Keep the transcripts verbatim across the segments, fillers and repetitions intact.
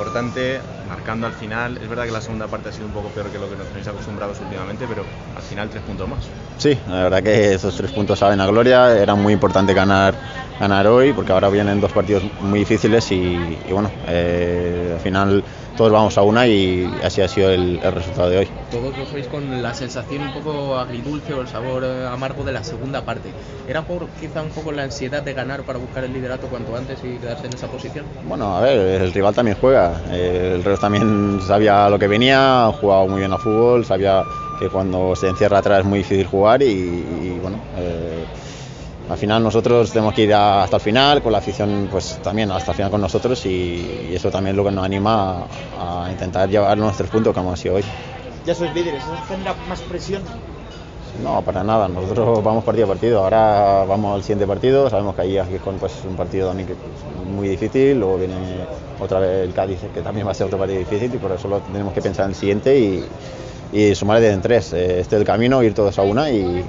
importante, marcando al final. Es verdad que la segunda parte ha sido un poco peor que lo que nos tenéis acostumbrados últimamente, pero al final tres puntos más. Sí, la verdad que esos tres puntos saben a gloria. Era muy importante ganar, ganar hoy, porque ahora vienen dos partidos muy difíciles y, y bueno, eh, al final todos vamos a una y así ha sido el, el resultado de hoy. Todos lo sois con la sensación un poco agridulce o el sabor eh, amargo de la segunda parte. ¿Era por quizá un poco la ansiedad de ganar para buscar el liderato cuanto antes y quedarse en esa posición? Bueno, a ver, el rival también juega, eh, el Reus también sabía lo que venía, ha jugado muy bien al fútbol, sabía que cuando se encierra atrás es muy difícil jugar y, y bueno, eh, al final nosotros tenemos que ir a, hasta el final, con la afición pues también hasta el final con nosotros y, y eso también es lo que nos anima a, a intentar llevar nuestros puntos como ha sido hoy. Ya sois líderes, ¿eso genera más presión? No, para nada, nosotros vamos partido a partido, ahora vamos al siguiente partido, sabemos que ahí es pues, un partido también que es muy difícil, luego viene otra vez el Cádiz que también va a ser otro partido difícil y por eso lo tenemos que pensar en el siguiente y, y sumar de en tres, este es el camino, ir todos a una y,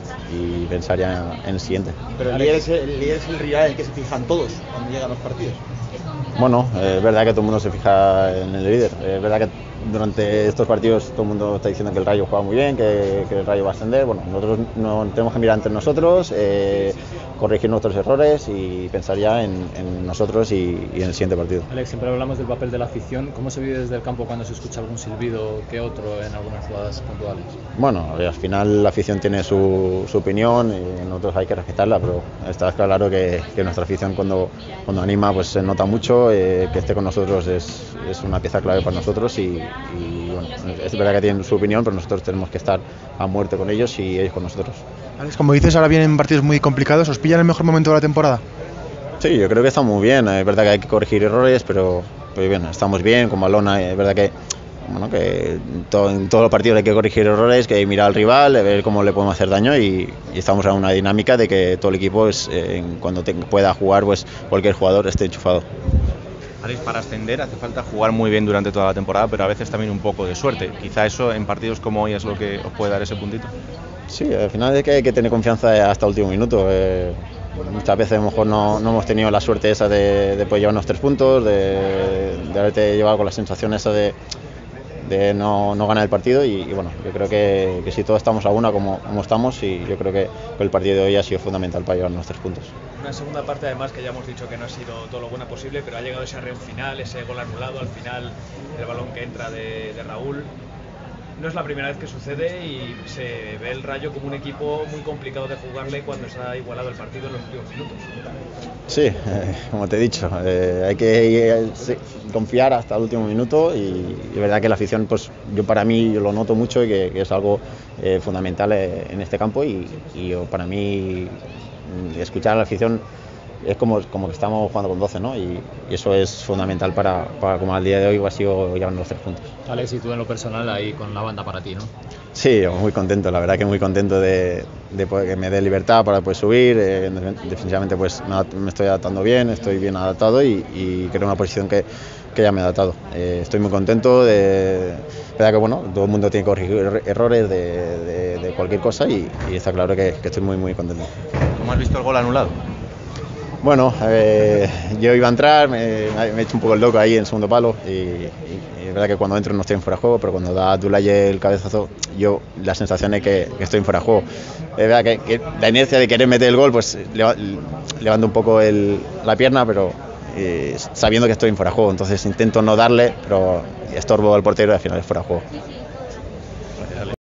y pensar ya en el siguiente. Pero el líder, es el, el líder es el rival en el que se fijan todos cuando llegan los partidos. Bueno, eh, es verdad que todo el mundo se fija en el líder, es verdad que durante estos partidos todo el mundo está diciendo que el Rayo juega muy bien, que, que el Rayo va a ascender. Bueno, nosotros no tenemos que mirar entre nosotros, eh, corregir nuestros errores y pensar ya en, en nosotros y, y en el siguiente partido. Alex, siempre hablamos del papel de la afición. ¿Cómo se vive desde el campo cuando se escucha algún silbido que otro en algunas jugadas puntuales? Bueno, al final la afición tiene su, su opinión y nosotros hay que respetarla, pero está claro que, que nuestra afición cuando, cuando anima pues se nota mucho, eh, que esté con nosotros es, es una pieza clave para nosotros y, y bueno, es verdad que tienen su opinión, pero nosotros tenemos que estar a muerte con ellos y ellos con nosotros. Alex, como dices, ahora vienen partidos muy complicados, ¿os pillan el mejor momento de la temporada? Sí, yo creo que está muy bien, es verdad que hay que corregir errores, pero, pero bien, estamos bien con balón, es verdad que, bueno, que todo, en todos los partidos hay que corregir errores, que hay que mirar al rival, ver cómo le podemos hacer daño y, y estamos en una dinámica de que todo el equipo es, eh, cuando te, pueda jugar, pues cualquier jugador esté enchufado. Alex, para ascender hace falta jugar muy bien durante toda la temporada, pero a veces también un poco de suerte. Quizá eso en partidos como hoy es lo que os puede dar ese puntito. Sí, al final es que hay que tener confianza hasta el último minuto. Eh, muchas veces a lo mejor no, no hemos tenido la suerte esa de, de poder llevarnos tres puntos, de, de haberte llevado con la sensación esa de, de no, no ganar el partido y, y bueno, yo creo que, que si todos estamos a una como, como estamos y yo creo que el partido de hoy ha sido fundamental para llevarnos tres puntos. Una segunda parte además que ya hemos dicho que no ha sido todo lo buena posible, pero ha llegado ese arreo final, ese gol anulado al final, el balón que entra de, de Raúl. No es la primera vez que sucede y se ve el Rayo como un equipo muy complicado de jugarle cuando se ha igualado el partido en los últimos minutos. Sí, eh, como te he dicho, eh, hay que eh, sí, confiar hasta el último minuto y es verdad que la afición, pues yo para mí yo lo noto mucho y que, que es algo eh, fundamental eh, en este campo y, y yo, para mí escuchar a la afición es como, como que estamos jugando con doce, ¿no? Y, y eso es fundamental para, para como al día de hoy ha sido llevar los tres puntos. Alex, y tú en lo personal ahí con la banda para ti, ¿no? Sí, muy contento, la verdad que muy contento de, de poder, que me dé libertad para poder subir. Eh, definitivamente pues me, me estoy adaptando bien, estoy bien adaptado y, y creo una posición que, que ya me he adaptado. Eh, estoy muy contento, de verdad que bueno, todo el mundo tiene que corregir errores de, de, de cualquier cosa y, y está claro que, que estoy muy muy contento. ¿Cómo has visto el gol anulado? Bueno, eh, yo iba a entrar, me, me he hecho un poco el loco ahí en el segundo palo y, y, y es verdad que cuando entro no estoy en fuera de juego, pero cuando da Abdoulaye el cabezazo, yo la sensación es que, que estoy en fuera de juego. Es verdad que, que la inercia de querer meter el gol, pues levanto un poco el, la pierna, pero eh, sabiendo que estoy en fuera de juego, entonces intento no darle, pero estorbo al portero y al final es fuera de juego.